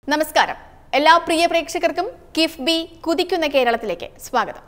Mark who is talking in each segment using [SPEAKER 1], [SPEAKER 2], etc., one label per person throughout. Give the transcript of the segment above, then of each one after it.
[SPEAKER 1] നമസ്കാരം. എല്ലാ പ്രിയ പ്രേക്ഷകർക്കും കിഫ്ബി കുതിക്കുന്ന കേരളത്തിലേക്ക് സ്വാഗതം.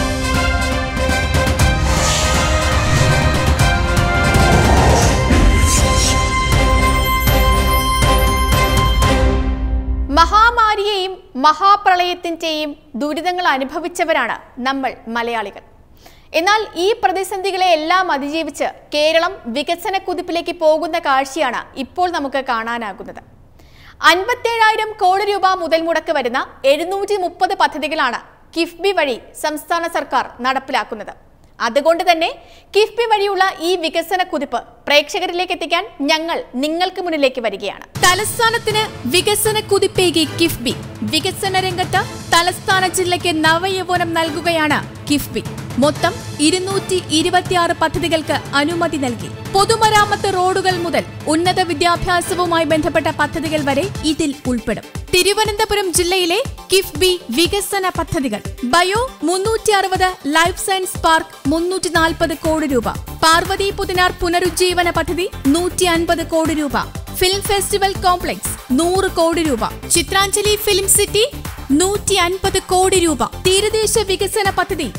[SPEAKER 1] മഹാമാരിയെയും മഹാപ്രളയത്തിന്റെയും ദുരിതങ്ങൾ അനുഭവിച്ചവരാണ് നമ്മൾ മലയാളികൾ. എന്നാൽ ഈ പ്രതിസന്ധികളെ എല്ലാം അതിജീവിച്ച് കേരളം വികസന കുതിപ്പിലേക്ക് പോകുന്ന കാഴ്ചയാണ് ഇപ്പോൾ നമുക്ക് കാണാനാകുന്നത്. 57,000 കോടി രൂപ മുതൽ മുടക്ക് വരുന്ന 730 പദ്ധതികളാണ് കിഫ്ബി വഴി സംസ്ഥാന സർക്കാർ നടപ്പിലാക്കുന്നത്. അതുകൊണ്ട് തന്നെ കിഫ്ബി വഴിയുള്ള ഈ വികസന കുതിപ്പ് പ്രേക്ഷകരിലേക്ക് എത്തിക്കാൻ ഞങ്ങൾ നിങ്ങൾക്ക് മുന്നിലേക്ക് വരികയാണ്. തലസ്ഥാനത്തിന് വികസന കുതിപ്പേകി കിഫ്ബി. വികസന രംഗത്ത് തലസ്ഥാന ജില്ലയ്ക്ക് നവയൗവനം നൽകുകയാണ് കിഫ്ബി. മൊത്തം 226 പദ്ധതികൾക്ക് അനുമതി നൽകി. പൊതുമരാമത്ത് റോഡുകൾ മുതൽ ഉന്നത വിദ്യാഭ്യാസവുമായി ബന്ധപ്പെട്ട പദ്ധതികൾ വരെ ഇതിൽ ഉൾപ്പെടും. തിരുവനന്തപുരം ജില്ലയിലെ കിഫ്ബി വികസന പദ്ധതികൾ: ബയോ 360, ലൈഫ് സയൻസ് പാർക്ക് 340 കോടി രൂപ, പാർവതി പുതിനാർ പുനരുജ്ജീവന പദ്ധതി 150 കോടി രൂപ, ഫിലിം ഫെസ്റ്റിവൽ കോംപ്ലക്സ് 100 കോടി രൂപ, ചിത്രാഞ്ജലി ഫിലിം സിറ്റി 150 കോടി രൂപ, തീരദേശ വികസന പദ്ധതി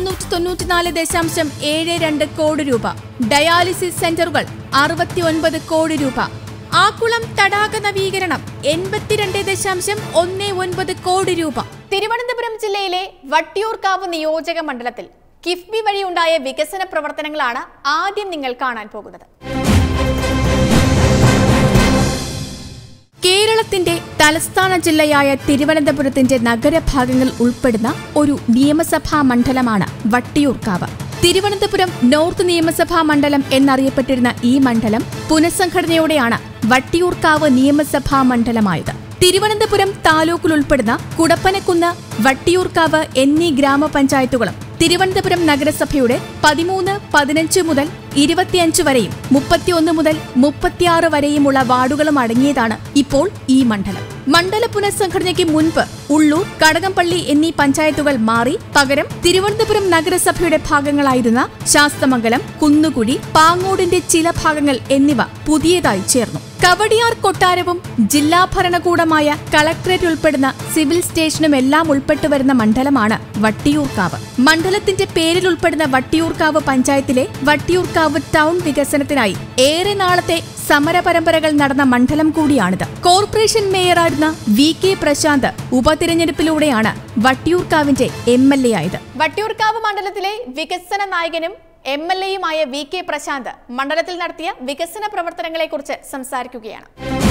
[SPEAKER 1] 294.72 കോടി രൂപ, ഡയാലിസിസ് സെന്ററുകൾ 69 കോടി രൂപ, ആക്കുളം തടാക നവീകരണം 82.19 കോടി രൂപ. തിരുവനന്തപുരം ജില്ലയിലെ വട്ടിയൂർക്കാവ് നിയോജക മണ്ഡലത്തിൽ കിഫ്ബി വഴിയുണ്ടായ വികസന പ്രവർത്തനങ്ങളാണ് ആദ്യം നിങ്ങൾ കാണാൻ പോകുന്നത്. കേരളത്തിന്റെ തലസ്ഥാന ജില്ലയായ തിരുവനന്തപുരത്തിന്റെ നഗരഭാഗങ്ങൾ ഉൾപ്പെടുന്ന ഒരു നിയമസഭാ മണ്ഡലമാണ് വട്ടിയൂർക്കാവ്. തിരുവനന്തപുരം നോർത്ത് നിയമസഭാ മണ്ഡലം എന്നറിയപ്പെട്ടിരുന്ന ഈ മണ്ഡലം പുനഃസംഘടനയോടെയാണ് വട്ടിയൂർക്കാവ് നിയമസഭാാ മണ്ഡലമായത്. തിരുവനന്തപുരം താലൂക്കിൽ ഉൾപ്പെടുന്ന കുടപ്പനക്കുന്ന്, വട്ടിയൂർക്കാവ് എന്നീ ഗ്രാമപഞ്ചായത്തുകളും തിരുവനന്തപുരം നഗരസഭയുടെ 13, 15 മുതൽ 25 വരെയും 31 മുതൽ 36 വരെയുമുള്ള വാർഡുകളും അടങ്ങിയതാണ് ഇപ്പോൾ ഈ മണ്ഡലം. മണ്ഡല പുനഃസംഘടനയ്ക്ക് മുൻപ് ഉള്ളൂർ, കടകംപള്ളി എന്നീ പഞ്ചായത്തുകൾ മാറി പകരം തിരുവനന്തപുരം നഗരസഭയുടെ ഭാഗങ്ങളായിരുന്ന ശാസ്തമംഗലം, കുന്നുകുഴി, പാങ്ങോടിന്റെ ചില ഭാഗങ്ങൾ എന്നിവ പുതിയതായി ചേർന്നു. കവടിയാർ കൊട്ടാരവും ജില്ലാ ഭരണകൂടമായ കളക്ടറേറ്റ് ഉൾപ്പെടുന്ന സിവിൽ സ്റ്റേഷനും എല്ലാം ഉൾപ്പെട്ടു വരുന്ന മണ്ഡലമാണ് വട്ടിയൂർക്കാവ്. മണ്ഡലത്തിന്റെ പേരിൽ ഉൾപ്പെടുന്ന വട്ടിയൂർക്കാവ് പഞ്ചായത്തിലെ വട്ടിയൂർക്കാവ് ടൗൺ വികസനത്തിനായി ഏറെ നാളത്തെ സമരപരമ്പരകൾ നടന്ന മണ്ഡലം കൂടിയാണിത്. കോർപ്പറേഷൻ മേയറായിരുന്ന VK പ്രശാന്ത് ഉപതിരഞ്ഞെടുപ്പിലൂടെയാണ് വട്ടിയൂർക്കാവിന്റെ MLA ആയത്. വട്ടിയൂർക്കാവ് മണ്ഡലത്തിലെ വികസന നായകനും MLAയുമായ VK പ്രശാന്ത് മണ്ഡലത്തിൽ നടത്തിയ വികസന പ്രവർത്തനങ്ങളെക്കുറിച്ച് സംസാരിക്കുകയാണ്.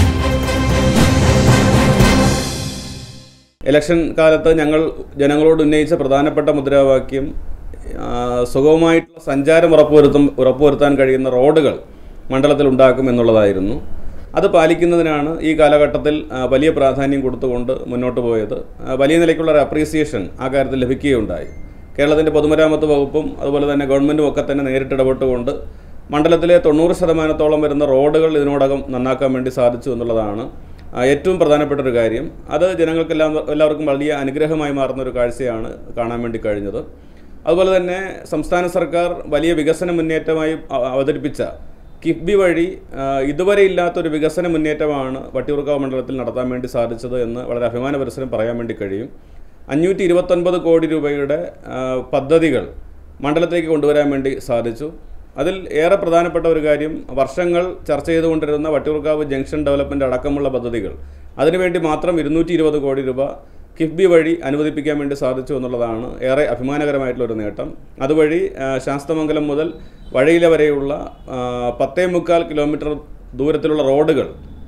[SPEAKER 2] ഇലക്ഷൻ കാലത്ത് ഞങ്ങൾ ജനങ്ങളോട് ഉന്നയിച്ച പ്രധാനപ്പെട്ട മുദ്രാവാക്യം സുഗമമായിട്ടുള്ള സഞ്ചാരം ഉറപ്പുവരുത്താൻ കഴിയുന്ന റോഡുകൾ മണ്ഡലത്തിൽ ഉണ്ടാക്കും എന്നുള്ളതായിരുന്നു. അത് പാലിക്കുന്നതിനാണ് ഈ കാലഘട്ടത്തിൽ വലിയ പ്രാധാന്യം കൊടുത്തുകൊണ്ട് മുന്നോട്ട് പോയത്. വലിയ നിലയ്ക്കുള്ള ഒരു അപ്രീസിയേഷൻ ആ കാര്യത്തിൽ ലഭിക്കുകയുണ്ടായി. കേരളത്തിൻ്റെ പൊതുമരാമത്ത് വകുപ്പും അതുപോലെ തന്നെ ഗവൺമെൻറ്റും ഒക്കെ തന്നെ നേരിട്ട് ഇടപെട്ടുകൊണ്ട് മണ്ഡലത്തിലെ 90% വരുന്ന റോഡുകൾ ഇതിനോടകം നന്നാക്കാൻ വേണ്ടി സാധിച്ചു എന്നുള്ളതാണ് ഏറ്റവും പ്രധാനപ്പെട്ട ഒരു കാര്യം. അത് എല്ലാവർക്കും വലിയ അനുഗ്രഹമായി മാറുന്ന ഒരു കാഴ്ചയാണ് കാണാൻ വേണ്ടി കഴിഞ്ഞത്. അതുപോലെ തന്നെ സംസ്ഥാന സർക്കാർ വലിയ വികസന മുന്നേറ്റമായി അവതരിപ്പിച്ച കിഫ്ബി വഴി ഇതുവരെ ഇല്ലാത്തൊരു വികസന മുന്നേറ്റമാണ് വട്ടിയൂർക്കാവ് മണ്ഡലത്തിൽ നടത്താൻ വേണ്ടി സാധിച്ചത് എന്ന് വളരെ അഭിമാനപരസ്പരം പറയാൻ വേണ്ടി കഴിയും. 529 കോടി രൂപയുടെ പദ്ധതികൾ മണ്ഡലത്തേക്ക് കൊണ്ടുവരാൻ വേണ്ടി സാധിച്ചു. അതിൽ ഏറെ പ്രധാനപ്പെട്ട ഒരു കാര്യം, വർഷങ്ങൾ ചർച്ച ചെയ്തുകൊണ്ടിരുന്ന വട്ടിയൂർക്കാവ് ജംഗ്ഷൻ ഡെവലപ്മെൻറ്റ് അടക്കമുള്ള പദ്ധതികൾ അതിനുവേണ്ടി മാത്രം 220 കോടി രൂപ കിഫ്ബി വഴി അനുവദിപ്പിക്കാൻ വേണ്ടി സാധിച്ചു എന്നുള്ളതാണ് ഏറെ അഭിമാനകരമായിട്ടുള്ളൊരു നേട്ടം. അതുവഴി ശാസ്തമംഗലം മുതൽ വഴിയില വരെയുള്ള 10.25 കിലോമീറ്റർ ദൂരത്തിലുള്ള റോഡുകൾ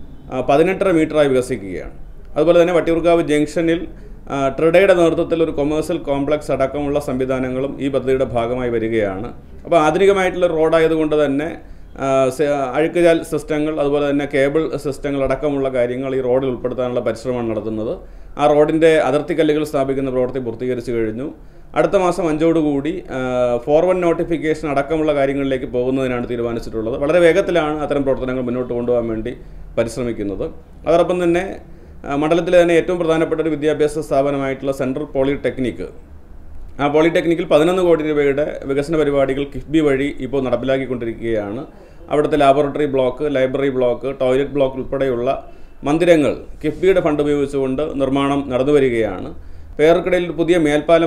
[SPEAKER 2] 18 മീറ്ററായി വികസിക്കുകയാണ്. അതുപോലെ തന്നെ വട്ടിയൂർക്കാവ് ജംഗ്ഷനിൽ ട്രഡയുടെ നേതൃത്വത്തിൽ ഒരു കൊമേഴ്സ്യൽ കോംപ്ലക്സ് അടക്കമുള്ള സംവിധാനങ്ങളും ഈ പദ്ധതിയുടെ ഭാഗമായി വരികയാണ്. അപ്പോൾ ആധുനികമായിട്ടുള്ള റോഡായതുകൊണ്ട് തന്നെ അഴുക്കുചാൽ സിസ്റ്റങ്ങൾ അതുപോലെ തന്നെ കേബിൾ സിസ്റ്റങ്ങൾ അടക്കമുള്ള കാര്യങ്ങൾ ഈ റോഡിൽ ഉൾപ്പെടുത്താനുള്ള പരിശ്രമമാണ് നടത്തുന്നത്. ആ റോഡിൻ്റെ അതിർത്തി കല്ലുകൾ സ്ഥാപിക്കുന്ന പ്രവൃത്തി പൂർത്തീകരിച്ചു കഴിഞ്ഞു. അടുത്ത മാസം 5 ഫോർവേഡ് നോട്ടിഫിക്കേഷൻ അടക്കമുള്ള കാര്യങ്ങളിലേക്ക് പോകുന്നതിനാണ് തീരുമാനിച്ചിട്ടുള്ളത്. വളരെ വേഗത്തിലാണ് അത്തരം പ്രവർത്തനങ്ങൾ മുന്നോട്ട് കൊണ്ടുപോകാൻ വേണ്ടി പരിശ്രമിക്കുന്നത്. അതോടൊപ്പം തന്നെ മണ്ഡലത്തിലെ തന്നെ ഏറ്റവും പ്രധാനപ്പെട്ട ഒരു വിദ്യാഭ്യാസ സ്ഥാപനമായിട്ടുള്ള സെൻട്രൽ പോളിടെക്നിക്ക്, ആ പോളിടെക്നിക്കിൽ 11 കോടി രൂപയുടെ വികസന പരിപാടികൾ കിഫ്ബി വഴി ഇപ്പോൾ നടപ്പിലാക്കിക്കൊണ്ടിരിക്കുകയാണ്. അവിടുത്തെ laboratory block, library block, toilet block ഉൾപ്പെടെയുള്ള മന്ദിരങ്ങൾ കിഫ്ബിയുടെ ഫണ്ട് ഉപയോഗിച്ചുകൊണ്ട് നിർമ്മാണം നടന്നു വരികയാണ്. പേർക്കിടയിൽ പുതിയ മേൽപ്പാലം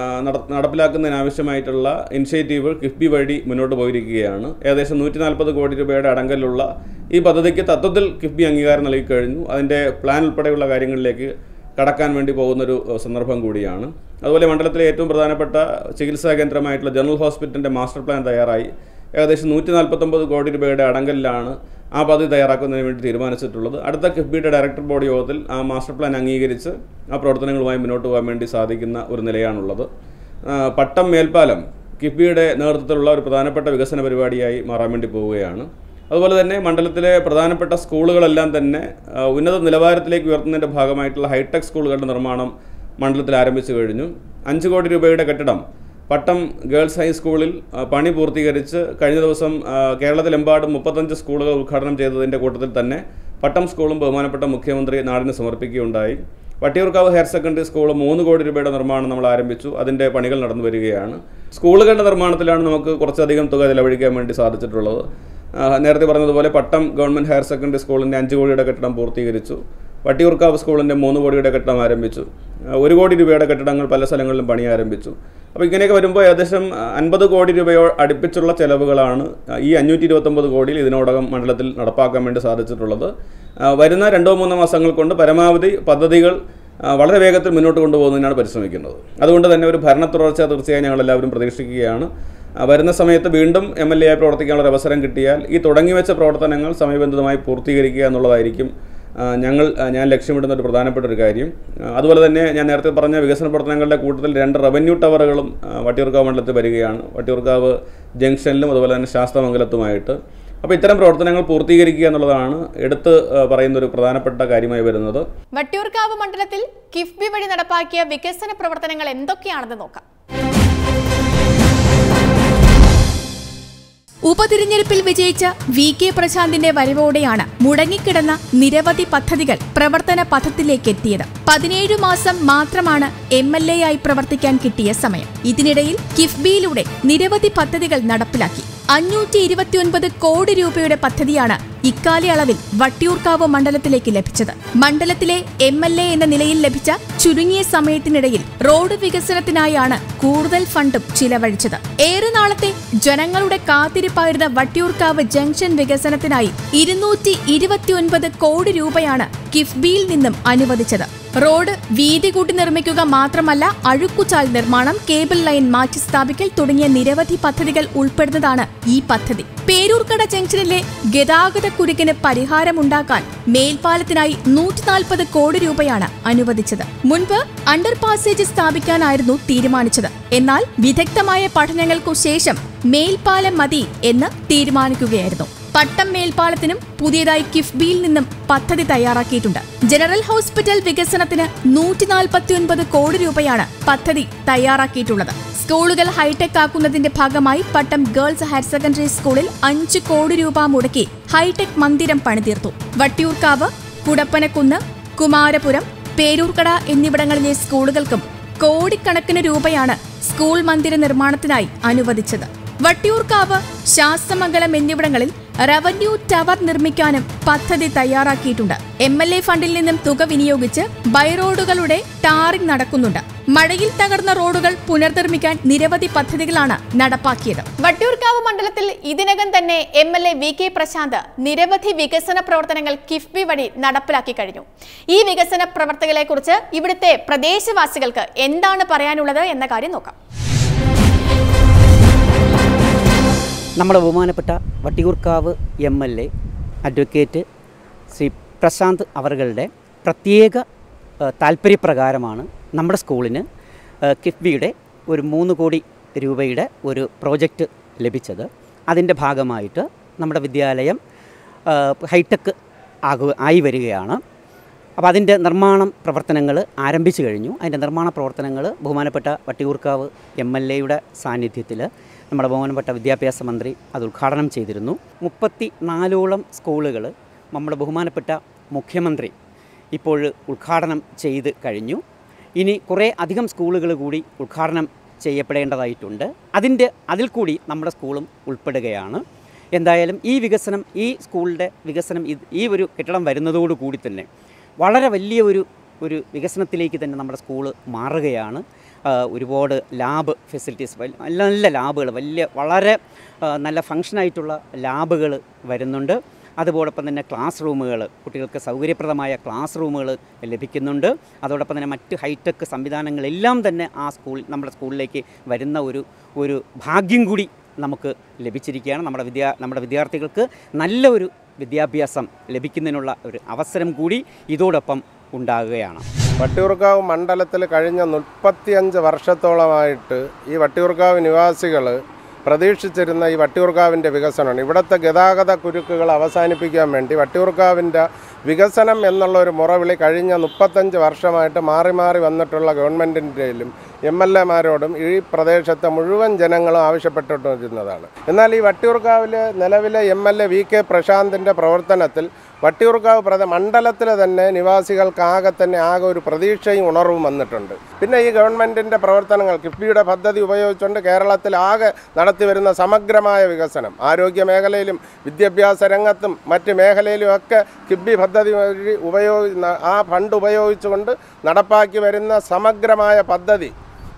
[SPEAKER 2] നടപ്പിലാക്കുന്നതിനാവശ്യമായിട്ടുള്ള ഇനിഷ്യേറ്റീവ് കിഫ്ബി വഴി മുന്നോട്ട് പോയിരിക്കുകയാണ്. ഏകദേശം 140 കോടി രൂപയുടെ അടങ്കലുള്ള ഈ പദ്ധതിക്ക് തത്വത്തിൽ കിഫ്ബി അംഗീകാരം നൽകിക്കഴിഞ്ഞു. അതിൻ്റെ പ്ലാൻ ഉൾപ്പെടെയുള്ള കാര്യങ്ങളിലേക്ക് കടക്കാൻ വേണ്ടി പോകുന്നൊരു സന്ദർഭം കൂടിയാണ്. അതുപോലെ മണ്ഡലത്തിലെ ഏറ്റവും പ്രധാനപ്പെട്ട ചികിത്സാ കേന്ദ്രമായിട്ടുള്ള ജനറൽ ഹോസ്പിറ്റലിൻ്റെ മാസ്റ്റർ പ്ലാൻ തയ്യാറായി. ഏകദേശം 149 കോടി രൂപയുടെ അടങ്കലിലാണ് ആ പദ്ധതി തയ്യാറാക്കുന്നതിന് വേണ്ടി തീരുമാനിച്ചിട്ടുള്ളത്. അടുത്ത കിഫ്ബിയുടെ ഡയറക്ടർ ബോർഡ് യോഗത്തിൽ ആ മാസ്റ്റർ പ്ലാൻ അംഗീകരിച്ച് ആ പ്രവർത്തനങ്ങളുമായി മുന്നോട്ട് പോകാൻ വേണ്ടി സാധിക്കുന്ന ഒരു നിലയാണുള്ളത്. പട്ടം മേൽപ്പാലം കിഫ്ബിയുടെ നേതൃത്വത്തിലുള്ള ഒരു പ്രധാനപ്പെട്ട വികസന പരിപാടിയായി മാറാൻ വേണ്ടി പോവുകയാണ്. അതുപോലെ തന്നെ മണ്ഡലത്തിലെ പ്രധാനപ്പെട്ട സ്കൂളുകളെല്ലാം തന്നെ ഉന്നത നിലവാരത്തിലേക്ക് ഉയർത്തുന്നതിൻ്റെ ഭാഗമായിട്ടുള്ള ഹൈടെക് സ്കൂളുകളുടെ നിർമ്മാണം മണ്ഡലത്തിൽ ആരംഭിച്ചു കഴിഞ്ഞു. 5 കോടി രൂപയുടെ കെട്ടിടം പട്ടം ഗേൾസ് ഹൈസ്കൂളിൽ പണി പൂർത്തീകരിച്ച് കഴിഞ്ഞ ദിവസം കേരളത്തിലെമ്പാടും 35 സ്കൂളുകൾ ഉദ്ഘാടനം ചെയ്തതിൻ്റെ കൂട്ടത്തിൽ തന്നെ പട്ടം സ്കൂളും ബഹുമാനപ്പെട്ട മുഖ്യമന്ത്രി നാടിന് സമർപ്പിക്കുകയുണ്ടായി. വട്ടിയൂർക്കാവ് ഹയർ സെക്കൻഡറി സ്കൂൾ 3 കോടി രൂപയുടെ നിർമ്മാണം നമ്മൾ ആരംഭിച്ചു. അതിൻ്റെ പണികൾ നടന്നു വരികയാണ്. സ്കൂളുകളുടെ നിർമ്മാണത്തിലാണ് നമുക്ക് കുറച്ചധികം തുക ചെലവഴിക്കാൻ വേണ്ടി സാധിച്ചിട്ടുള്ളത്. നേരത്തെ പറഞ്ഞതുപോലെ പട്ടം ഗവൺമെൻറ് ഹയർ സെക്കൻഡറി സ്കൂളിൻ്റെ 5 കോടിയുടെ കെട്ടിടം പൂർത്തീകരിച്ചു. വട്ടിയൂർക്കാവ് സ്കൂളിൻ്റെ 3 കോടിയുടെ കെട്ടിടം ആരംഭിച്ചു. 1 കോടി രൂപയുടെ കെട്ടിടങ്ങൾ പല സ്ഥലങ്ങളിലും പണി ആരംഭിച്ചു. അപ്പോൾ ഇങ്ങനെയൊക്കെ വരുമ്പോൾ ഏകദേശം 50 കോടി രൂപയോ അടുപ്പിച്ചുള്ള ചെലവുകളാണ് ഈ 529 കോടിയിൽ ഇതിനോടകം മണ്ഡലത്തിൽ നടപ്പാക്കാൻ വേണ്ടി സാധിച്ചിട്ടുള്ളത്. വരുന്ന 2-3 മാസങ്ങൾ കൊണ്ട് പരമാവധി പദ്ധതികൾ വളരെ വേഗത്തിൽ മുന്നോട്ട് കൊണ്ടുപോകുന്നതിനാണ് പരിശ്രമിക്കുന്നത്. അതുകൊണ്ട് തന്നെ ഒരു ഭരണ തുടർച്ച തീർച്ചയായും ഞങ്ങളെല്ലാവരും പ്രതീക്ഷിക്കുകയാണ്. വരുന്ന സമയത്ത് വീണ്ടും MLA ആയി പ്രവർത്തിക്കാനുള്ള ഒരു അവസരം കിട്ടിയാൽ ഈ തുടങ്ങിവെച്ച പ്രവർത്തനങ്ങൾ സമയബന്ധിതമായി പൂർത്തീകരിക്കുക എന്നുള്ളതായിരിക്കും ഞാൻ ലക്ഷ്യമിടുന്ന ഒരു പ്രധാനപ്പെട്ട ഒരു കാര്യം. അതുപോലെ തന്നെ ഞാൻ നേരത്തെ പറഞ്ഞ വികസന പ്രവർത്തനങ്ങളുടെ കൂട്ടത്തിൽ 2 റവന്യൂ ടവറുകളും വട്ടിയൂർക്കാവ് മണ്ഡലത്തിൽ വരികയാണ്. വട്ടിയൂർക്കാവ് ജംഗ്ഷനിലും അതുപോലെ തന്നെ ശാസ്തമംഗലത്തുമായിട്ട്. അപ്പോൾ ഇത്തരം പ്രവർത്തനങ്ങൾ പൂർത്തീകരിക്കുക എന്നുള്ളതാണ് എടുത്ത് പറയുന്ന ഒരു പ്രധാനപ്പെട്ട കാര്യമായി വരുന്നത്.
[SPEAKER 1] വട്ടിയൂർക്കാവ് മണ്ഡലത്തിൽ കിഫ്ബി വഴി നടപ്പാക്കിയ വികസന പ്രവർത്തനങ്ങൾ എന്തൊക്കെയാണെന്ന് നോക്കാം. ഉപതിരഞ്ഞെടുപ്പിൽ വിജയിച്ച VK പ്രശാന്തിന്റെ വരവോടെയാണ് മുടങ്ങിക്കിടന്ന നിരവധി പദ്ധതികൾ പ്രവർത്തന പഥത്തിലേക്ക് എത്തിയത്. 17 മാസം മാത്രമാണ് MLA ആയി പ്രവർത്തിക്കാൻ കിട്ടിയ സമയം. ഇതിനിടയിൽ കിഫ്ബിയിലൂടെ നിരവധി പദ്ധതികൾ നടപ്പിലാക്കി. 529 കോടി രൂപയുടെ പദ്ധതിയാണ് ഇക്കാലയളവിൽ വട്ടിയൂർക്കാവ് മണ്ഡലത്തിലേക്ക് ലഭിച്ചത്. മണ്ഡലത്തിലെ MLA എന്ന നിലയിൽ ലഭിച്ച ചുരുങ്ങിയ സമയത്തിനിടയിൽ റോഡ് വികസനത്തിനായാണ് കൂടുതൽ ഫണ്ടും ചിലവഴിച്ചത്. ഏറെ നാളത്തെ ജനങ്ങളുടെ കാത്തിരിപ്പായിരുന്ന വട്ടിയൂർക്കാവ് ജംഗ്ഷൻ വികസനത്തിനായി 229 കോടി രൂപയാണ് കിഫ്ബിയിൽ നിന്നും അനുവദിച്ചത്. റോഡ് വീതി കൂട്ടി നിർമ്മിക്കുക മാത്രമല്ല, അഴുക്കുചാൽ നിർമ്മാണം, കേബിൾ ലൈൻ മാറ്റി സ്ഥാപിക്കൽ തുടങ്ങിയ നിരവധി പദ്ധതികൾ ഉൾപ്പെടുന്നതാണ് ഈ പദ്ധതി. പേരൂർക്കട ജംഗ്ഷനിലെ ഗതാഗത കുരുക്കിന് പരിഹാരമുണ്ടാക്കാൻ മേൽപ്പാലത്തിനായി 140 കോടി രൂപയാണ് അനുവദിച്ചത്. മുൻപ് അണ്ടർ പാസേജ് സ്ഥാപിക്കാനായിരുന്നു തീരുമാനിച്ചത്. എന്നാൽ വിദഗ്ധമായ പഠനങ്ങൾക്കു ശേഷം മേൽപ്പാലം മതി എന്ന് തീരുമാനിക്കുകയായിരുന്നു. പട്ടം മേൽപ്പാലത്തിനും പുതിയതായി കിഫ്ബിയിൽ നിന്നും പദ്ധതി തയ്യാറാക്കിയിട്ടുണ്ട്. ജനറൽ ഹോസ്പിറ്റൽ വികസനത്തിന് 149 കോടി രൂപയാണ് പദ്ധതി തയ്യാറാക്കിയിട്ടുള്ളത്. സ്കൂളുകൾ ഹൈടെക് ആക്കുന്നതിന്റെ ഭാഗമായി പട്ടം ഗേൾസ് ഹയർ സെക്കൻഡറി സ്കൂളിൽ 5 കോടി രൂപ മുടക്കി ഹൈടെക് മന്ദിരം പണിതീർത്തു. വട്ടിയൂർക്കാവ്, കുടപ്പനക്കുന്ന്, കുമാരപുരം, പേരൂർക്കട എന്നിവിടങ്ങളിലെ സ്കൂളുകൾക്കും കോടിക്കണക്കിന് രൂപയാണ് സ്കൂൾ മന്ദിര നിർമ്മാണത്തിനായി അനുവദിച്ചത്. വട്ടിയൂർക്കാവ്, ശാസ്തമംഗലം എന്നിവിടങ്ങളിൽ റവന്യൂ ടവർ നിർമ്മിക്കാനും പദ്ധതി തയ്യാറാക്കിയിട്ടുണ്ട്. MLA ഫണ്ടിൽ നിന്നും തുക വിനിയോഗിച്ച് ബൈറോഡുകളുടെ ടാറിംഗ് നടക്കുന്നുണ്ട്. മഴയിൽ തകർന്ന റോഡുകൾ പുനർനിർമ്മിക്കാൻ നിരവധി പദ്ധതികളാണ് നടപ്പാക്കിയത്. വട്ടിയൂർക്കാവ് മണ്ഡലത്തിൽ ഇതിനകം തന്നെ MLA VK പ്രശാന്ത് നിരവധി വികസന പ്രവർത്തനങ്ങൾ കിഫ്ബി വഴി നടപ്പിലാക്കി കഴിഞ്ഞു. ഈ വികസന പ്രവർത്തനങ്ങളെ കുറിച്ച് ഇവിടുത്തെ പ്രദേശവാസികൾക്ക് എന്താണ് പറയാനുള്ളത് എന്ന കാര്യം നോക്കാം.
[SPEAKER 3] നമ്മുടെ ബഹുമാനപ്പെട്ട വട്ടിയൂർക്കാവ് MLA അഡ്വക്കേറ്റ് ശ്രീ പ്രശാന്ത് അവരുടെ പ്രത്യേക താല്പര്യപ്രകാരമാണ് നമ്മുടെ സ്കൂളിന് കിഫ്ബിയുടെ ഒരു 3 കോടി രൂപയുടെ ഒരു പ്രോജക്റ്റ് ലഭിച്ചത്. അതിൻ്റെ ഭാഗമായിട്ട് നമ്മുടെ വിദ്യാലയം ഹൈടെക് ആയി വരികയാണ്. അപ്പോൾ അതിൻ്റെ നിർമ്മാണം പ്രവർത്തനങ്ങൾ ആരംഭിച്ചു കഴിഞ്ഞു. അതിൻ്റെ നിർമ്മാണ പ്രവർത്തനങ്ങൾ ബഹുമാനപ്പെട്ട വട്ടിയൂർക്കാവ് MLAയുടെ സാന്നിധ്യത്തിൽ നമ്മുടെ ബഹുമാനപ്പെട്ട വിദ്യാഭ്യാസ മന്ത്രി അത് ഉദ്ഘാടനം ചെയ്തിരുന്നു. 34ഓളം സ്കൂളുകൾ നമ്മുടെ ബഹുമാനപ്പെട്ട മുഖ്യമന്ത്രി ഇപ്പോൾ ഉദ്ഘാടനം ചെയ്ത് കഴിഞ്ഞു. ഇനി കുറേ അധികം സ്കൂളുകൾ കൂടി ഉദ്ഘാടനം ചെയ്യപ്പെടേണ്ടതായിട്ടുണ്ട്. അതിൽ കൂടി നമ്മുടെ സ്കൂളും ഉൾപ്പെടുകയാണ്. എന്തായാലും ഈ വികസനം, ഈ സ്കൂളിൻ്റെ വികസനം, ഈ ഒരു കെട്ടിടം വരുന്നതോടുകൂടി തന്നെ വളരെ വലിയ ഒരു വികസനത്തിലേക്ക് തന്നെ നമ്മുടെ സ്കൂള് മാറുകയാണ്. ഒരുപാട് ലാബ് ഫെസിലിറ്റീസ്, നല്ല ലാബുകൾ, വളരെ നല്ല ഫങ്ഷനായിട്ടുള്ള ലാബുകൾ വരുന്നുണ്ട്. അതുപോലൊപ്പം തന്നെ ക്ലാസ് റൂമുകൾ, കുട്ടികൾക്ക് സൗകര്യപ്രദമായ ക്ലാസ് റൂമുകൾ ലഭിക്കുന്നുണ്ട്. അതോടൊപ്പം തന്നെ മറ്റ് ഹൈടെക് സംവിധാനങ്ങളെല്ലാം തന്നെ നമ്മുടെ സ്കൂളിലേക്ക് വരുന്ന ഒരു ഭാഗ്യം കൂടി നമുക്ക് ലഭിച്ചിരിക്കുകയാണ്. നമ്മുടെ വിദ്യാർത്ഥികൾക്ക് നല്ല ഒരു വിദ്യാഭ്യാസം ലഭിക്കുന്നതിനുള്ള ഒരു അവസരം കൂടി ഇതോടൊപ്പം ഉണ്ടാകുകയാണ്.
[SPEAKER 4] വട്ടിയൂർക്കാവ് മണ്ഡലത്തിൽ കഴിഞ്ഞ 35 വർഷത്തോളമായിട്ട് ഈ വട്ടിയൂർക്കാവ് നിവാസികൾ പ്രതീക്ഷിച്ചിരുന്ന ഈ വട്ടിയൂർക്കാവിൻ്റെ വികസനമാണ്. ഇവിടുത്തെ ഗതാഗത കുരുക്കുകൾ അവസാനിപ്പിക്കാൻ വേണ്ടി വട്ടിയൂർക്കാവിൻ്റെ വികസനം എന്നുള്ള ഒരു മുറവിളി കഴിഞ്ഞ 35 വർഷമായിട്ട് മാറി മാറി വന്നിട്ടുള്ള ഗവൺമെൻറ്റിൻ്റെയിലും MLA-മാരോടും ഈ പ്രദേശത്തെ മുഴുവൻ ജനങ്ങളും ആവശ്യപ്പെട്ടിരുന്നതാണ്. എന്നാൽ ഈ വട്ടിയൂർക്കാവിൽ നിലവിലെ MLA VK പ്രശാന്തിൻ്റെ പ്രവർത്തനത്തിൽ വട്ടിയൂർക്കാവ് മണ്ഡലത്തിൽ തന്നെ നിവാസികൾക്കാകെ ഒരു പ്രതീക്ഷയും ഉണർവും വന്നിട്ടുണ്ട്. പിന്നെ ഈ ഗവൺമെൻറ്റിൻ്റെ പ്രവർത്തനങ്ങൾ, കിഫ്ബിയുടെ പദ്ധതി ഉപയോഗിച്ചുകൊണ്ട് കേരളത്തിൽ ആകെ നടത്തിവരുന്ന സമഗ്രമായ വികസനം, ആരോഗ്യ മേഖലയിലും വിദ്യാഭ്യാസ രംഗത്തും മറ്റ് മേഖലയിലുമൊക്കെ കിഫ്ബി പദ്ധതി വഴി ആ ഫണ്ട് ഉപയോഗിച്ചുകൊണ്ട് നടപ്പാക്കി വരുന്ന സമഗ്രമായ പദ്ധതി,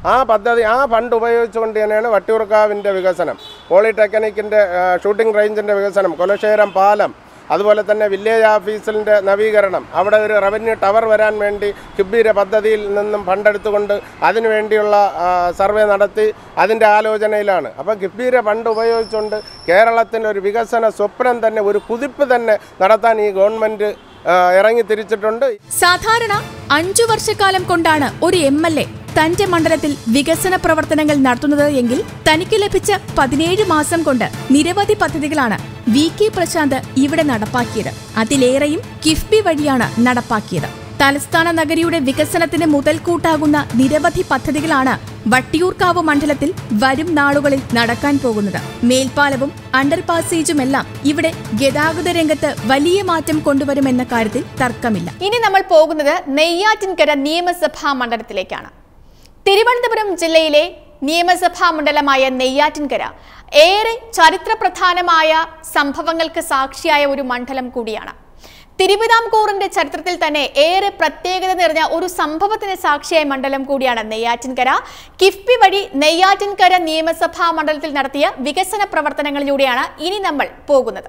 [SPEAKER 4] ആ ഫണ്ട് ഉപയോഗിച്ചുകൊണ്ട് തന്നെയാണ് വട്ടിയൂർക്കാവിൻ്റെ വികസനം. പോളിടെക്നിക്കിൻ്റെ ഷൂട്ടിംഗ് റേഞ്ചിൻ്റെ വികസനം, കൊലശേരം പാലം, അതുപോലെ തന്നെ വില്ലേജ് ഓഫീസിൻ്റെ നവീകരണം, അവിടെ ഒരു റവന്യൂ ടവർ വരാൻ വേണ്ടി കിഫ്ബിയുടെ പദ്ധതിയിൽ നിന്നും ഫണ്ടെടുത്തുകൊണ്ട് അതിനുവേണ്ടിയുള്ള സർവേ നടത്തി അതിൻ്റെ ആലോചനയിലാണ്. അപ്പോൾ കിഫ്ബിയുടെ ഫണ്ട് ഉപയോഗിച്ചുകൊണ്ട് കേരളത്തിൻ്റെ ഒരു വികസന സ്വപ്നം തന്നെ, ഒരു കുതിപ്പ് തന്നെ നടത്താൻ ഈ ഗവൺമെൻറ് ഇറങ്ങി തിരിച്ചിട്ടുണ്ട്.
[SPEAKER 1] സാധാരണ 5 വർഷക്കാലം കൊണ്ടാണ് ഒരു MLA തന്റെ മണ്ഡലത്തിൽ വികസന പ്രവർത്തനങ്ങൾ നടത്തുന്നത് എങ്കിൽ തനിക്ക് ലഭിച്ച 17 മാസം കൊണ്ട് നിരവധി പദ്ധതികളാണ് VK പ്രശാന്ത് ഇവിടെ നടപ്പാക്കിയത്. അതിലേറെയും കിഫ്ബി വഴിയാണ് നടപ്പാക്കിയത്. തലസ്ഥാന നഗരിയുടെ വികസനത്തിന് മുതൽക്കൂട്ടാകുന്ന നിരവധി പദ്ധതികളാണ് വട്ടിയൂർക്കാവ് മണ്ഡലത്തിൽ വരും നാളുകളിൽ നടക്കാൻ പോകുന്നത്. മേൽപ്പാലവും അണ്ടർപാസേജുമെല്ലാം ഇവിടെ ഗതാഗത രംഗത്ത് വലിയ മാറ്റം കൊണ്ടുവരുമെന്ന കാര്യത്തിൽ തർക്കമില്ല. ഇനി നമ്മൾ പോകുന്നത് നെയ്യാറ്റിൻകര നിയമസഭാ മണ്ഡലത്തിലേക്കാണ്. തിരുവനന്തപുരം ജില്ലയിലെ നിയമസഭാ മണ്ഡലമായ നെയ്യാറ്റിൻകര ഏറെ ചരിത്രപ്രധാനമായ സംഭവങ്ങൾക്ക് സാക്ഷിയായ ഒരു മണ്ഡലം കൂടിയാണ്. തിരുവിതാംകൂറിന്റെ ചരിത്രത്തിൽ തന്നെ ഏറെ പ്രത്യേകത നിറഞ്ഞ ഒരു സംഭവത്തിന് സാക്ഷിയായ മണ്ഡലം കൂടിയാണ് നെയ്യാറ്റിൻകര. കിഫ്ബി വഴി നെയ്യാറ്റിൻകര നിയമസഭാ മണ്ഡലത്തിൽ നടത്തിയ വികസന പ്രവർത്തനങ്ങളിലൂടെയാണ് ഇനി നമ്മൾ പോകുന്നത്.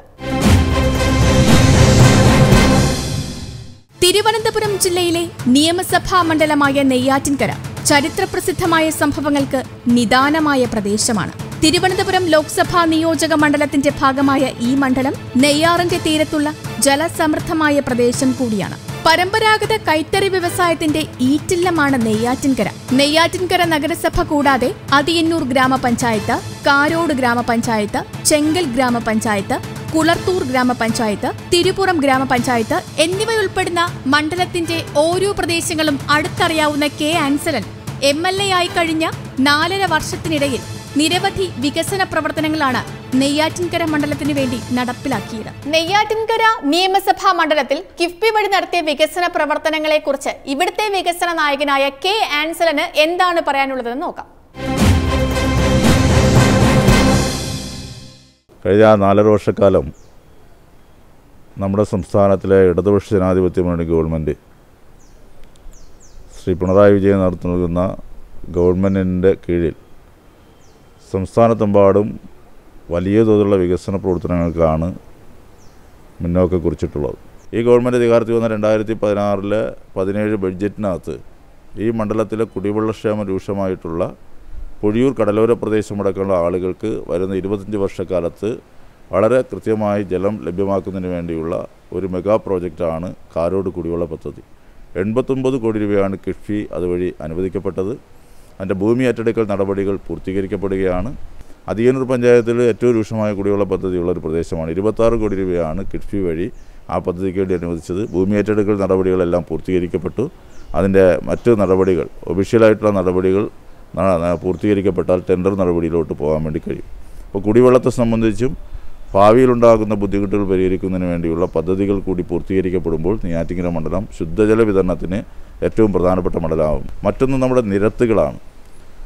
[SPEAKER 1] തിരുവനന്തപുരം ജില്ലയിലെ നിയമസഭാ മണ്ഡലമായ നെയ്യാറ്റിൻകര ചരിത്രപ്രസിദ്ധമായ സംഭവങ്ങൾക്ക് നിദാനമായ പ്രദേശമാണ്. തിരുവനന്തപുരം ലോക്സഭാ നിയോജക മണ്ഡലത്തിന്റെ ഭാഗമായ ഈ മണ്ഡലം നെയ്യാറിന്റെ തീരത്തുള്ള ജലസമൃദ്ധമായ പ്രദേശം കൂടിയാണ്. പരമ്പരാഗത കൈത്തറി വ്യവസായത്തിന്റെ ഈറ്റില്ലമാണ് നെയ്യാറ്റിൻകര. നെയ്യാറ്റിൻകര നഗരസഭ കൂടാതെ അതിയന്നൂർ ഗ്രാമപഞ്ചായത്ത്, കാരോട് ഗ്രാമപഞ്ചായത്ത്, ചെങ്കൽ ഗ്രാമപഞ്ചായത്ത്, കുളർത്തൂർ ഗ്രാമപഞ്ചായത്ത്, തിരുപുറം ഗ്രാമപഞ്ചായത്ത് എന്നിവയുൾപ്പെടുന്ന മണ്ഡലത്തിന്റെ ഓരോ പ്രദേശങ്ങളും അടുത്തറിയാവുന്ന K. ആൻസലൻ MLA ആയി കഴിഞ്ഞ 4.5 വർഷത്തിനിടയിൽ നിരവധി വികസന പ്രവർത്തനങ്ങളാണ് നെയ്യാറ്റിൻകര മണ്ഡലത്തിന് വേണ്ടി നടപ്പിലാക്കിയത്. നെയ്യാറ്റിൻകര നിയമസഭാ മണ്ഡലത്തിൽ കിഫ്ബി വഴി നടത്തിയ വികസന പ്രവർത്തനങ്ങളെക്കുറിച്ച് ഇവിടുത്തെ വികസന നായകനായ K. ആൻസലന് എന്താണ് പറയാനുള്ളതെന്ന് നോക്കാം.
[SPEAKER 5] കഴിഞ്ഞ 4.5 വർഷക്കാലം നമ്മുടെ സംസ്ഥാനത്തിലെ ഇടതുപക്ഷ ജനാധിപത്യ മുന്നണി ഗവൺമെൻറ് ശ്രീ പിണറായി വിജയൻ നടത്തുന്ന ഗവൺമെൻറ്റിൻ്റെ കീഴിൽ സംസ്ഥാനത്തെമ്പാടും വലിയ തോതിലുള്ള വികസന പ്രവർത്തനങ്ങൾക്കാണ് മുന്നോക്കം കുറിച്ചിട്ടുള്ളത്. ഈ ഗവൺമെൻറ് അധികാരത്തിൽ വന്ന 2016-17 ബഡ്ജറ്റിനകത്ത് ഈ മണ്ഡലത്തിലെ കുടിവെള്ളക്ഷേമം രൂക്ഷമായിട്ടുള്ള പൊഴിയൂർ കടലോര പ്രദേശമടക്കമുള്ള ആളുകൾക്ക് വരുന്ന 25 വർഷക്കാലത്ത് വളരെ കൃത്യമായി ജലം ലഭ്യമാക്കുന്നതിന് വേണ്ടിയുള്ള ഒരു മെഗാ പ്രോജക്റ്റാണ് കാരോട് കുടിവെള്ള പദ്ധതി. 89 കോടി രൂപയാണ് കിഫ്ബി അതുവഴി അനുവദിക്കപ്പെട്ടത്. അതിൻ്റെ ഭൂമി ഏറ്റെടുക്കൽ നടപടികൾ പൂർത്തീകരിക്കപ്പെടുകയാണ്. അതിയന്നൂർ പഞ്ചായത്തിൽ ഏറ്റവും രൂക്ഷമായ കുടിവെള്ള പദ്ധതിയുള്ളൊരു പ്രദേശമാണ്. 26 കോടി രൂപയാണ് കിഫ്ബി വഴി ആ പദ്ധതിക്ക് വേണ്ടി അനുവദിച്ചത്. ഭൂമി ഏറ്റെടുക്കൽ നടപടികളെല്ലാം പൂർത്തീകരിക്കപ്പെട്ടു. അതിൻ്റെ മറ്റ് നടപടികൾ, ഒഫീഷ്യലായിട്ടുള്ള നടപടികൾ പൂർത്തീകരിക്കപ്പെട്ടാൽ ടെൻഡർ നടപടിയിലോട്ട് പോകാൻ വേണ്ടി കഴിയും. അപ്പോൾ കുടിവെള്ളത്തെ സംബന്ധിച്ചും ഭാവിയിലുണ്ടാകുന്ന ബുദ്ധിമുട്ടുകൾ പരിഹരിക്കുന്നതിന് വേണ്ടിയുള്ള പദ്ധതികൾ കൂടി പൂർത്തീകരിക്കപ്പെടുമ്പോൾ നെയ്യാറ്റിൻകര മണ്ഡലം ശുദ്ധജല വിതരണത്തിന് ഏറ്റവും പ്രധാനപ്പെട്ട മണ്ഡലമാകും. മറ്റൊന്ന് നമ്മുടെ നിരത്തുകളാണ്.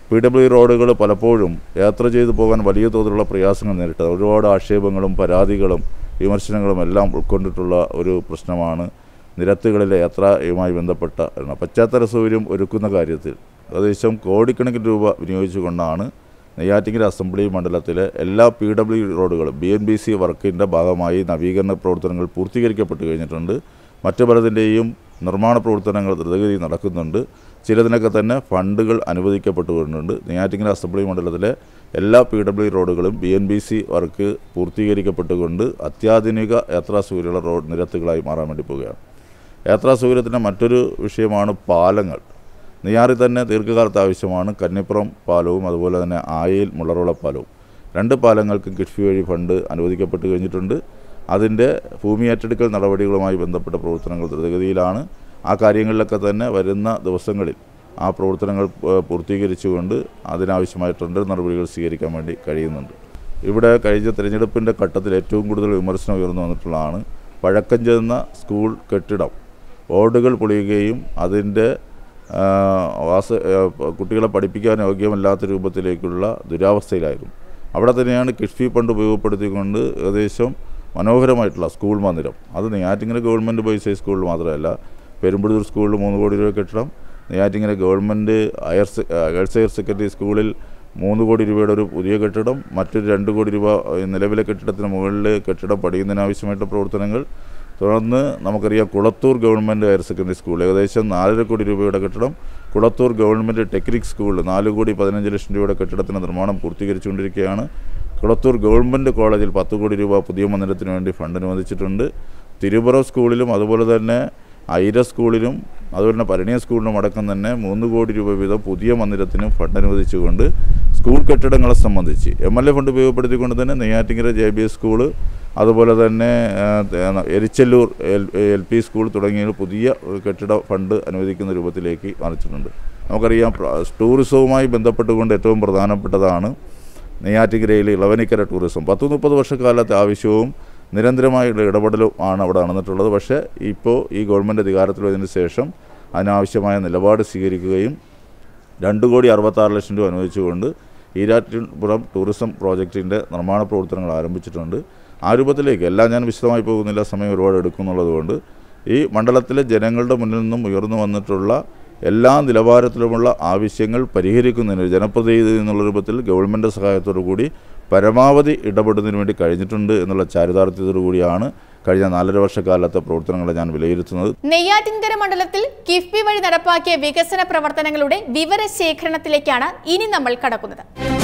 [SPEAKER 5] PW റോഡുകൾ പലപ്പോഴും യാത്ര ചെയ്തു പോകാൻ വലിയ തോതിലുള്ള പ്രയാസങ്ങൾ നേരിട്ടത്. ഒരുപാട് ആക്ഷേപങ്ങളും പരാതികളും വിമർശനങ്ങളും എല്ലാം ഉൾക്കൊണ്ടിട്ടുള്ള ഒരു പ്രശ്നമാണ് നിരത്തുകളിലെ യാത്രയുമായി ബന്ധപ്പെട്ട പശ്ചാത്തല സൗകര്യം ഒരുക്കുന്ന കാര്യത്തിൽ ഏകദേശം കോടിക്കണക്കിന് രൂപ വിനിയോഗിച്ചുകൊണ്ടാണ് നെയ്യാറ്റിൻകര അസംബ്ലി മണ്ഡലത്തിലെ എല്ലാ PW റോഡുകളും BNBC വർക്കിൻ്റെ ഭാഗമായി നവീകരണ പ്രവർത്തനങ്ങൾ പൂർത്തീകരിക്കപ്പെട്ട് കഴിഞ്ഞിട്ടുണ്ട്. മറ്റു പലതിൻ്റെയും നിർമ്മാണ പ്രവർത്തനങ്ങൾ ദ്രുതഗതി നടക്കുന്നുണ്ട്. ചിലതിനൊക്കെ തന്നെ ഫണ്ടുകൾ അനുവദിക്കപ്പെട്ടു വരുന്നുണ്ട്. നെയ്യാറ്റിൻകര അസംബ്ലി മണ്ഡലത്തിലെ എല്ലാ PW റോഡുകളും BNBC വർക്ക് പൂർത്തീകരിക്കപ്പെട്ടുകൊണ്ട് അത്യാധുനിക യാത്രാ സൗകര്യമുള്ള റോഡ് നിരത്തുകളായി മാറാൻ വേണ്ടി പോവുകയാണ്. യാത്രാ സൗകര്യത്തിൻ്റെ മറ്റൊരു വിഷയമാണ് പാലങ്ങൾ. നെയ്യാറിൽ തന്നെ ദീർഘകാലത്ത് ആവശ്യമാണ് കന്നിപ്പുറം പാലവും അതുപോലെ തന്നെ ആയയിൽ മുളറുള പാലവും. 2 പാലങ്ങൾക്കും കിഫ്ബി വഴി ഫണ്ട് അനുവദിക്കപ്പെട്ട് കഴിഞ്ഞിട്ടുണ്ട്. അതിൻ്റെ ഭൂമി ഏറ്റെടുക്കൽ നടപടികളുമായി ബന്ധപ്പെട്ട പ്രവർത്തനങ്ങൾ ദ്രുതഗതിയിലാണ്. ആ കാര്യങ്ങളിലൊക്കെ തന്നെ വരുന്ന ദിവസങ്ങളിൽ ആ പ്രവർത്തനങ്ങൾ പൂർത്തീകരിച്ചുകൊണ്ട് അതിനാവശ്യമായ ടെൻഡർ നടപടികൾ സ്വീകരിക്കാൻ വേണ്ടി കഴിയുന്നുണ്ട്. ഇവിടെ കഴിഞ്ഞ തിരഞ്ഞെടുപ്പിൻ്റെ ഘട്ടത്തിൽ ഏറ്റവും കൂടുതൽ വിമർശനം ഉയർന്നു വന്നിട്ടുള്ളതാണ് പഴക്കം ചെന്ന സ്കൂൾ കെട്ടിടം ഓടുകൾ പൊളിയുകയും അതിൻ്റെ കുട്ടികളെ പഠിപ്പിക്കാൻ യോഗ്യമല്ലാത്ത രൂപത്തിലേക്കുള്ള ദുരാവസ്ഥയിലായിരുന്നു. അവിടെ തന്നെയാണ് കിഫ്ബി ഫണ്ട് ഉപയോഗപ്പെടുത്തിക്കൊണ്ട് ഏകദേശം മനോഹരമായിട്ടുള്ള സ്കൂൾ മന്ദിരം, അത് നെയ്യാറ്റിൻകര ഗവൺമെൻറ് ബോയ്സ് ഹൈസ്കൂളിൽ മാത്രമല്ല, പെരുമ്പഴൂർ സ്കൂളിൽ 3 കോടി രൂപ കെട്ടിടം, Neyyattinkara government girls higher secondary സ്കൂളിൽ 3 കോടി രൂപയുടെ ഒരു പുതിയ കെട്ടിടം, മറ്റൊരു 2 കോടി രൂപ നിലവിലെ കെട്ടിടത്തിന് മുകളിൽ കെട്ടിടം പണിയുന്നതിനാവശ്യമായിട്ടുള്ള പ്രവർത്തനങ്ങൾ. തുടർന്ന് നമുക്കറിയാം Kulathoor government higher secondary school ഏകദേശം 4.5 കോടി രൂപയുടെ കെട്ടിടം, കുളത്തൂർ ഗവൺമെൻറ് ടെക്നിക് സ്കൂളിൽ 4 കോടി 15 ലക്ഷം രൂപയുടെ കെട്ടിടത്തിൻ്റെ നിർമ്മാണം പൂർത്തീകരിച്ചുകൊണ്ടിരിക്കുകയാണ്. കുളത്തൂർ ഗവൺമെൻറ് കോളേജിൽ 10 കോടി രൂപ പുതിയ മന്ദിരത്തിന് വേണ്ടി ഫണ്ട് അനുവദിച്ചിട്ടുണ്ട്. തിരുപുറം സ്കൂളിലും അതുപോലെ തന്നെ ഐര സ്കൂളിലും അതുപോലെ തന്നെ പരിണിയ സ്കൂളിനും അടക്കം തന്നെ 3 കോടി രൂപ വീതം പുതിയ മന്ദിരത്തിനും ഫണ്ട് അനുവദിച്ചുകൊണ്ട് സ്കൂൾ കെട്ടിടങ്ങളെ സംബന്ധിച്ച് MLA ഫണ്ട് ഉപയോഗപ്പെടുത്തിക്കൊണ്ട് തന്നെ നെയ്യാറ്റിൻകര JBS സ്കൂള് അതുപോലെ തന്നെ എരിച്ചല്ലൂർ LP സ്കൂൾ തുടങ്ങിയ പുതിയ കെട്ടിട ഫണ്ട് അനുവദിക്കുന്ന രൂപത്തിലേക്ക് മാറിച്ചിട്ടുണ്ട്. നമുക്കറിയാം ടൂറിസവുമായി ബന്ധപ്പെട്ടുകൊണ്ട് ഏറ്റവും പ്രധാനപ്പെട്ടതാണ് നെയ്യാറ്റിൻകരയിലെ ഇളവനിക്കര ടൂറിസം. 10-30 വർഷക്കാലത്തെ ആവശ്യവും നിരന്തരമായുള്ള ഇടപെടലും ആണ് അവിടെ നടന്നിട്ടുള്ളത്. പക്ഷേ ഇപ്പോൾ ഈ ഗവൺമെൻറ് അധികാരത്തിൽ വന്നതിന് ശേഷം അതിനാവശ്യമായ നിലപാട് സ്വീകരിക്കുകയും 2,66 ലക്ഷം രൂപ അനുവദിച്ചുകൊണ്ട് ഈരാറ്റുപുറം ടൂറിസം പ്രോജക്റ്റിൻ്റെ നിർമ്മാണ പ്രവർത്തനങ്ങൾ ആരംഭിച്ചിട്ടുണ്ട്. ആ രൂപത്തിലേക്ക് എല്ലാം ഞാൻ വിശദമായി പോകുന്നില്ല, സമയം ഒരുപാട് എടുക്കുന്നുള്ളതുകൊണ്ട് ഈ മണ്ഡലത്തിലെ ജനങ്ങളുടെ മുന്നിൽ നിന്നും ഉയർന്നു വന്നിട്ടുള്ള എല്ലാ നിലവാരത്തിലുമുള്ള ആവശ്യങ്ങൾ പരിഹരിക്കുന്നതിന് ജനപ്രതിനിധി എന്നുള്ള രൂപത്തിൽ ഗവൺമെൻറ് സഹായത്തോടു കൂടി പരമാവധി ഇടപെടുന്നതിന് വേണ്ടി കഴിഞ്ഞിട്ടുണ്ട് എന്നുള്ള ചാരിതാർത്ഥ്യത്തോടു കൂടിയാണ് കഴിഞ്ഞ 4.5 വർഷക്കാലത്തെ പ്രവർത്തനങ്ങളെ ഞാൻ വിലയിരുത്തുന്നത്.
[SPEAKER 1] നെയ്യാറ്റിൻകര മണ്ഡലത്തിൽ കിഫ്ബി വഴി നടപ്പാക്കിയ വികസന പ്രവർത്തനങ്ങളുടെ വിവരശേഖരണത്തിലേക്കാണ് ഇനി നമ്മൾ കടക്കുന്നത്.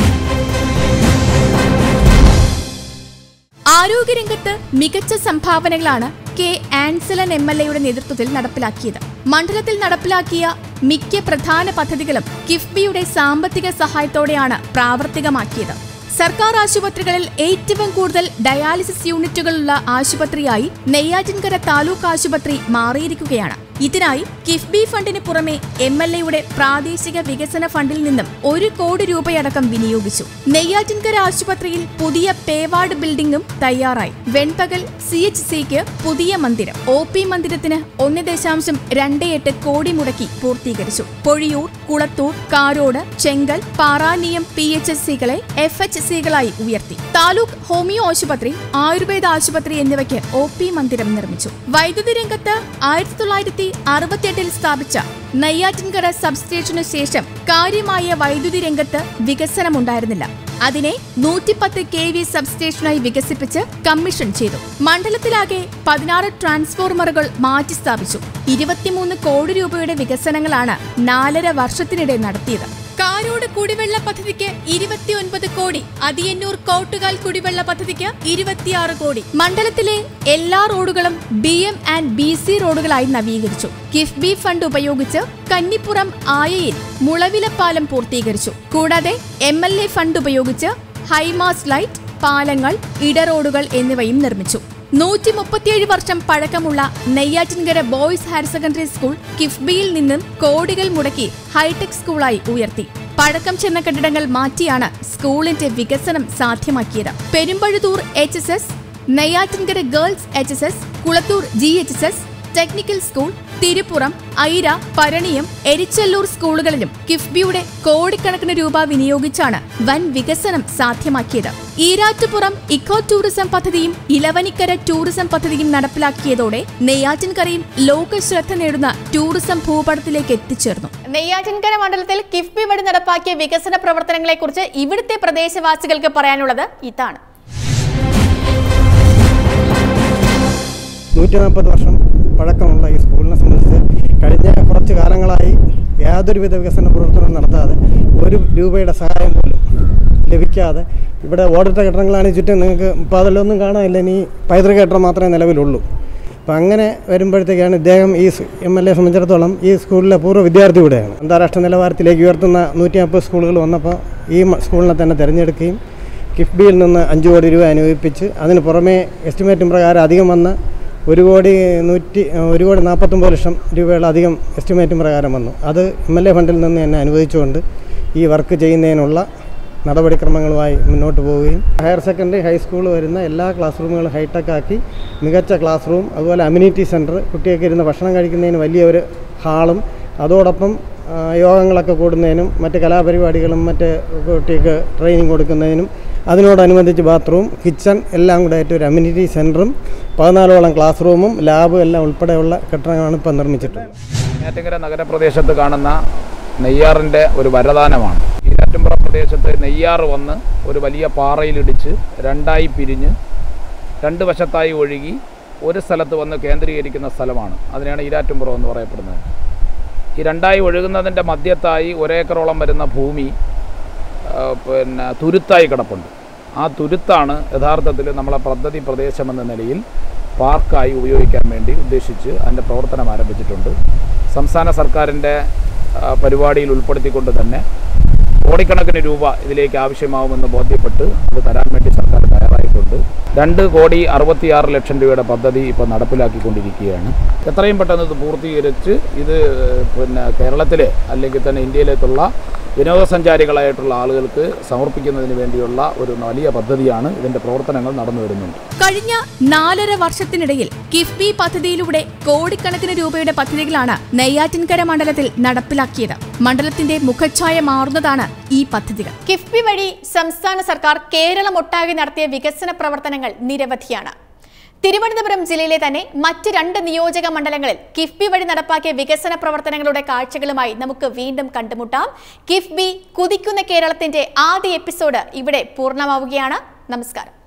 [SPEAKER 1] ആരോഗ്യരംഗത്ത് മികച്ച സംഭാവനകളാണ് കെ ആൻസലൻ MLAയുടെ നേതൃത്വത്തിൽ നടപ്പിലാക്കിയത്. മണ്ഡലത്തിൽ നടപ്പിലാക്കിയ മിക്ക പ്രധാന പദ്ധതികളും കിഫ്ബിയുടെ സാമ്പത്തിക സഹായത്തോടെയാണ് പ്രാവർത്തികമാക്കിയത്. സർക്കാർ ആശുപത്രികളിൽ ഏറ്റവും കൂടുതൽ ഡയാലിസിസ് യൂണിറ്റുകളുള്ള ആശുപത്രിയായി നെയ്യാറ്റിൻകര താലൂക്ക് ആശുപത്രി മാറിയിരിക്കുകയാണ്. ഇതിനായി കിഫ്ബി ഫണ്ടിന് പുറമെ MLAയുടെ പ്രാദേശിക വികസന ഫണ്ടിൽ നിന്നും 1 കോടി രൂപയടക്കം വിനിയോഗിച്ചു. നെയ്യാറ്റിൻകര ആശുപത്രിയിൽ പുതിയ പേവാർഡ് ബിൽഡിംഗും തയ്യാറായി. വെൺപകൽ CHCക്ക് പുതിയ മന്ദിരം, OP മന്ദിരത്തിന് 1.28 കോടി മുടക്കി പൂർത്തീകരിച്ചു. പൊഴിയൂർ, കുളത്തൂർ, കാരോട്, ചെങ്കൽ, പാറാനിയം PHSCകളെ FHCകളായി ഉയർത്തി. താലൂക്ക് ഹോമിയോ ആശുപത്രി, ആയുർവേദ ആശുപത്രി എന്നിവയ്ക്ക് OP മന്ദിരം നിർമ്മിച്ചു. വൈദ്യുതി രംഗത്ത് 1968 സ്ഥാപിച്ച നെയ്യാറ്റിൻകര സബ്സ്റ്റേഷനു ശേഷം കാര്യമായ വൈദ്യുതി രംഗത്ത് വികസനമുണ്ടായിരുന്നില്ല. അതിനെ 110 kV സബ്സ്റ്റേഷനായി വികസിപ്പിച്ച് കമ്മീഷൻ ചെയ്തു. മണ്ഡലത്തിലാകെ 16 ട്രാൻസ്ഫോർമറുകൾ മാറ്റി സ്ഥാപിച്ചു. 23 കോടി രൂപയുടെ വികസനങ്ങളാണ് 4.5 വർഷത്തിനിടെ നടത്തിയത്. കാരോട് കുടിവെള്ള പദ്ധതിക്ക് 29 കോടി, അതിയന്നൂർ കോട്ടുകാൽ കുടിവെള്ള പദ്ധതിക്ക് 26 കോടി. മണ്ഡലത്തിലെ എല്ലാ റോഡുകളും BM and BC റോഡുകളായി നവീകരിച്ചു. കിഫ്ബി ഫണ്ട് ഉപയോഗിച്ച് കന്നിപ്പുറം ആയയിൽ മുളവിലപ്പാലം പൂർത്തീകരിച്ചു. കൂടാതെ MLA ഫണ്ട് ഉപയോഗിച്ച് ഹൈമാസ് ലൈറ്റ്, പാലങ്ങൾ, ഇടറോഡുകൾ എന്നിവയും നിർമ്മിച്ചു. 137 വർഷം പഴക്കമുള്ള Neyyattinkara boys higher secondary school കിഫ്ബിയിൽ നിന്നും കോടികൾ മുടക്കി ഹൈടെക് സ്കൂളായി ഉയർത്തി. പഴക്കം ചെന്ന കെട്ടിടങ്ങൾ മാറ്റിയാണ് സ്കൂളിന്റെ വികസനം സാധ്യമാക്കിയത്. Perumpazhuthoor HSS, Neyyattinkara girls HSS, Kulathoor GHSS, technical school, Thiruppuram, Aira, Paraniyam, Erichalloor സ്കൂളുകളിലും കിഫ്ബിയുടെ കോടിക്കണക്കിന് രൂപ വിനിയോഗിച്ചാണ് വൻ വികസനം സാധ്യമാക്കിയത്. ഈരാറ്റുപുറം ഇക്കോ ടൂറിസം പദ്ധതിയും ഇലവനിക്കര ടൂറിസം പദ്ധതിയും നടപ്പിലാക്കിയതോടെ നെയ്യാറ്റിൻകരയും ലോക ശ്രദ്ധ നേടുന്ന ടൂറിസം ഭൂപടത്തിലേക്ക് എത്തിച്ചേർന്നു. നെയ്യാറ്റിൻകര മണ്ഡലത്തിൽ കിഫ്ബി വഴി നടപ്പാക്കിയ വികസന പ്രവർത്തനങ്ങളെക്കുറിച്ച് ഇവിടുത്തെ പ്രദേശവാസികൾക്ക് പറയാനുള്ളത് ഇതാണ്.
[SPEAKER 6] 140 വർഷം പഴക്കമുള്ള ഈ സ്കൂളിനെ സംബന്ധിച്ച് കഴിഞ്ഞ കുറച്ച് കാലങ്ങളായി യാതൊരുവിധ വികസന പ്രവർത്തനവും നടത്താതെ 1 രൂപയുടെ സഹായം പോലും ലഭിക്കാതെ ഇവിടെ ഓടിട്ട കെട്ടിടങ്ങളാണ് ചുറ്റും. നിങ്ങൾക്ക് ഇപ്പോൾ അതിലൊന്നും കാണാനില്ല, ഇനി പൈതൃക കെട്ടിടം മാത്രമേ നിലവിലുള്ളൂ. അപ്പം അങ്ങനെ വരുമ്പോഴത്തേക്കാണ് ഇദ്ദേഹം ഈ MLA സംബന്ധിച്ചിടത്തോളം ഈ സ്കൂളിലെ പൂർവ്വ വിദ്യാർത്ഥി കൂടെയാണ്. അന്താരാഷ്ട്ര നിലവാരത്തിലേക്ക് ഉയർത്തുന്ന 150 സ്കൂളുകൾ വന്നപ്പോൾ ഈ സ്കൂളിനെ തന്നെ തിരഞ്ഞെടുക്കുകയും കിഫ്ബിയിൽ നിന്ന് 5 കോടി രൂപ അനുവദിപ്പിച്ച് അതിന് പുറമേ എസ്റ്റിമേറ്റും പ്രകാരം അധികം വന്ന 1,49 ലക്ഷം രൂപയുള്ള അധികം എസ്റ്റിമേറ്റും പ്രകാരം വന്നു. അത് MLA ഫണ്ടിൽ നിന്ന് തന്നെ അനുവദിച്ചുകൊണ്ട് ഈ വർക്ക് ചെയ്യുന്നതിനുള്ള നടപടിക്രമങ്ങളുമായി മുന്നോട്ട് പോവുകയും ഹയർ സെക്കൻഡറി ഹൈസ്കൂൾ വരുന്ന എല്ലാ ക്ലാസ് റൂമുകളും ഹൈടെക് ആക്കി മികച്ച ക്ലാസ് റൂം, അതുപോലെ അമ്യൂണിറ്റി സെൻറ്റർ, കുട്ടികൾക്ക് ഇരുന്ന് ഭക്ഷണം കഴിക്കുന്നതിന് വലിയൊരു ഹാളും, അതോടൊപ്പം യോഗങ്ങളൊക്കെ കൂടുന്നതിനും മറ്റ് കലാപരിപാടികളും മറ്റ് കുട്ടികൾക്ക് ട്രെയിനിങ് കൊടുക്കുന്നതിനും അതിനോടനുബന്ധിച്ച് ബാത്റൂം, കിച്ചൺ എല്ലാം കൂടെ ആയിട്ട് ഒരു അമ്യൂണിറ്റി സെൻറ്ററും 14ഓളം ക്ലാസ് റൂമും ലാബും എല്ലാം ഉൾപ്പെടെയുള്ള കെട്ടിടങ്ങളാണ് ഇപ്പോൾ നിർമ്മിച്ചിട്ടുള്ളത്.
[SPEAKER 7] നെയ്യാറ്റിൻകര നഗരപ്രദേശത്ത് കാണുന്ന നെയ്യാറിൻ്റെ ഒരു വരദാനമാണ്. ഈരാറ്റുപുറം പ്രദേശത്ത് നെയ്യാറ് വന്ന് ഒരു വലിയ പാറയിലിടിച്ച് 2ആയി പിരിഞ്ഞ് 2 വശത്തായി ഒഴുകി ഒരു സ്ഥലത്ത് വന്ന് കേന്ദ്രീകരിക്കുന്ന സ്ഥലമാണ്. അതിനാണ് ഈരാറ്റുപുറം എന്ന് പറയപ്പെടുന്നത്. ഈ 2ആയി ഒഴുകുന്നതിൻ്റെ മധ്യത്തായി 1 ഏക്കറോളം വരുന്ന ഭൂമി തുരുത്തായി കിടപ്പുണ്ട്. ആ തുരുത്താണ് യഥാർത്ഥത്തിൽ നമ്മളെ പദ്ധതി പ്രദേശമെന്ന നിലയിൽ പാർക്കായി ഉപയോഗിക്കാൻ വേണ്ടി ഉദ്ദേശിച്ച് അതിൻ്റെ പ്രവർത്തനം ആരംഭിച്ചിട്ടുണ്ട്. സംസ്ഥാന സർക്കാരിൻ്റെ പരിപാടിയിൽ ഉൾപ്പെടുത്തിക്കൊണ്ട് തന്നെ കോടിക്കണക്കിന് രൂപ ഇതിലേക്ക് ആവശ്യമാവുമെന്ന് ബോധ്യപ്പെട്ട് അത് തരാൻ വേണ്ടി സർക്കാർ തയ്യാറായിട്ടുണ്ട്. 2,66 ലക്ഷം രൂപയുടെ പദ്ധതി ഇപ്പോൾ നടപ്പിലാക്കിക്കൊണ്ടിരിക്കുകയാണ്. എത്രയും പെട്ടെന്ന് ഇത് പൂർത്തീകരിച്ച് ഇത് കേരളത്തിൽ അല്ലെങ്കിൽ തന്നെ ഇന്ത്യയിലേക്കുള്ള വിനോദസഞ്ചാരികളായിട്ടുള്ള ആളുകൾക്ക് സമർപ്പിക്കുന്നതിന് വേണ്ടിയുള്ള ഒരു വലിയ പദ്ധതിയാണ്. ഇതിന്റെ പ്രവർത്തനങ്ങൾ നടന്നു വരുന്നുണ്ട്.
[SPEAKER 1] കഴിഞ്ഞ 4.5 വർഷത്തിനിടയിൽ കിഫ്ബി പദ്ധതിയിലൂടെ കോടിക്കണക്കിന് രൂപയുടെ പദ്ധതികളാണ് നെയ്യാറ്റിൻകര മണ്ഡലത്തിൽ നടപ്പിലാക്കിയത്. മണ്ഡലത്തിന്റെ മുഖച്ഛായ മാറുന്നതാണ് ഈ പദ്ധതികൾ. കിഫ്ബി വഴി സംസ്ഥാന സർക്കാർ കേരളമൊട്ടാകെ നടത്തിയ വികസന പ്രവർത്തനങ്ങൾ നിരവധിയാണ്. തിരുവനന്തപുരം ജില്ലയിലെ തന്നെ മറ്റ് 2 നിയോജക മണ്ഡലങ്ങളിൽ കിഫ്ബി വഴി നടപ്പാക്കിയ വികസന പ്രവർത്തനങ്ങളുടെ കാഴ്ചകളുമായി നമുക്ക് വീണ്ടും കണ്ടുമുട്ടാം. കിഫ്ബി കുതിക്കുന്ന കേരളത്തിന്റെ ആദ്യ എപ്പിസോഡ് ഇവിടെ പൂർണ്ണമാവുകയാണ്. നമസ്കാരം.